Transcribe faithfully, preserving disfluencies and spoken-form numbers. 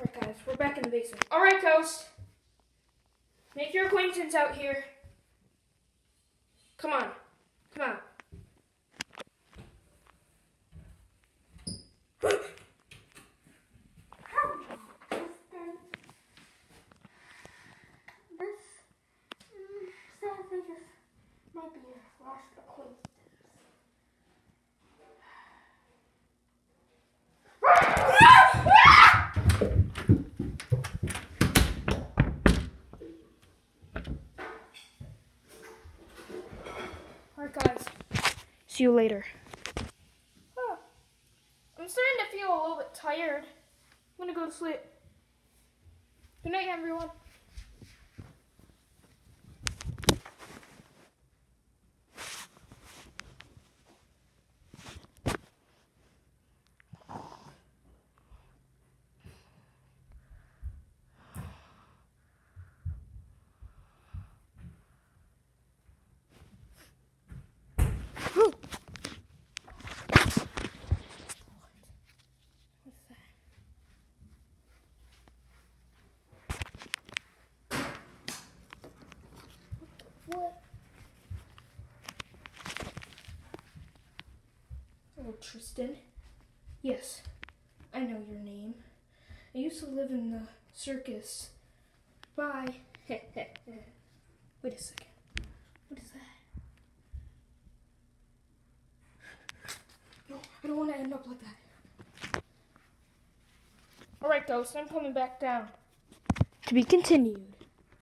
Alright guys, we're back in the basement. Alright, Ghost. Make your acquaintance out here. Come on. Come on. This, um, sadly, this might be your last acquaintance. Alright guys, see you later. Oh, I'm starting to feel a little bit tired. I'm gonna go to sleep. Good night, everyone. What? Oh, Tristan. Yes, I know your name. I used to live in the circus. Bye. Wait a second. What is that? No, I don't want to end up like that. Alright, Ghost, I'm coming back down. To be continued.